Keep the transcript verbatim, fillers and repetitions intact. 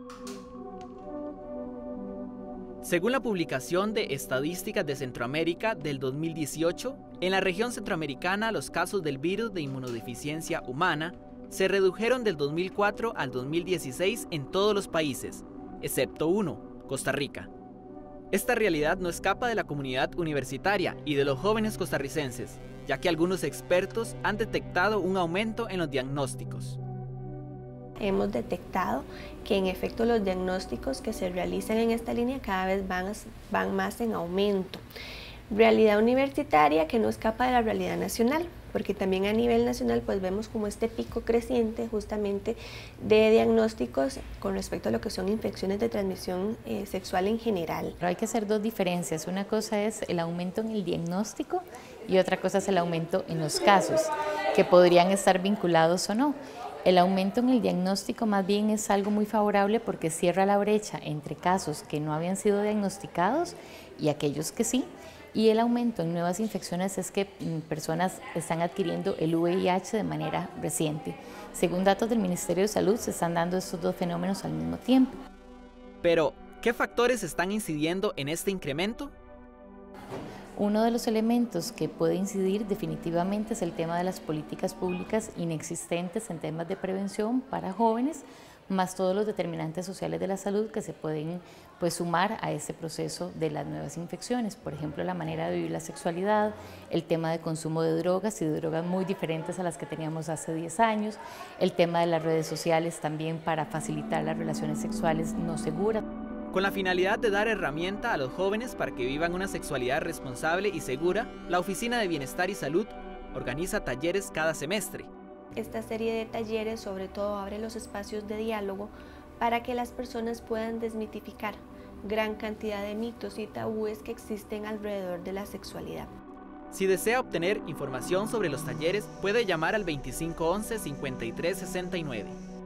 Según la publicación de Estadísticas de Centroamérica del dos mil dieciocho, en la región centroamericana los casos del virus de inmunodeficiencia humana se redujeron del dos mil cuatro al dos mil dieciséis en todos los países, excepto uno, Costa Rica. Esta realidad no escapa de la comunidad universitaria y de los jóvenes costarricenses, ya que algunos expertos han detectado un aumento en los diagnósticos. Hemos detectado que en efecto los diagnósticos que se realizan en esta línea cada vez van, van más en aumento. Realidad universitaria que no escapa de la realidad nacional, porque también a nivel nacional pues vemos como este pico creciente justamente de diagnósticos con respecto a lo que son infecciones de transmisión eh, sexual en general. Pero hay que hacer dos diferencias, una cosa es el aumento en el diagnóstico y otra cosa es el aumento en los casos, que podrían estar vinculados o no. El aumento en el diagnóstico más bien es algo muy favorable porque cierra la brecha entre casos que no habían sido diagnosticados y aquellos que sí. Y el aumento en nuevas infecciones es que personas están adquiriendo el V I H de manera reciente. Según datos del Ministerio de Salud, se están dando estos dos fenómenos al mismo tiempo. Pero, ¿qué factores están incidiendo en este incremento? Uno de los elementos que puede incidir definitivamente es el tema de las políticas públicas inexistentes en temas de prevención para jóvenes, más todos los determinantes sociales de la salud que se pueden pues, sumar a este proceso de las nuevas infecciones. Por ejemplo, la manera de vivir la sexualidad, el tema de consumo de drogas y de drogas muy diferentes a las que teníamos hace diez años, el tema de las redes sociales también para facilitar las relaciones sexuales no seguras. Con la finalidad de dar herramienta a los jóvenes para que vivan una sexualidad responsable y segura, la Oficina de Bienestar y Salud organiza talleres cada semestre. Esta serie de talleres sobre todo abre los espacios de diálogo para que las personas puedan desmitificar gran cantidad de mitos y tabúes que existen alrededor de la sexualidad. Si desea obtener información sobre los talleres, puede llamar al veinticinco once, cincuenta y tres sesenta y nueve.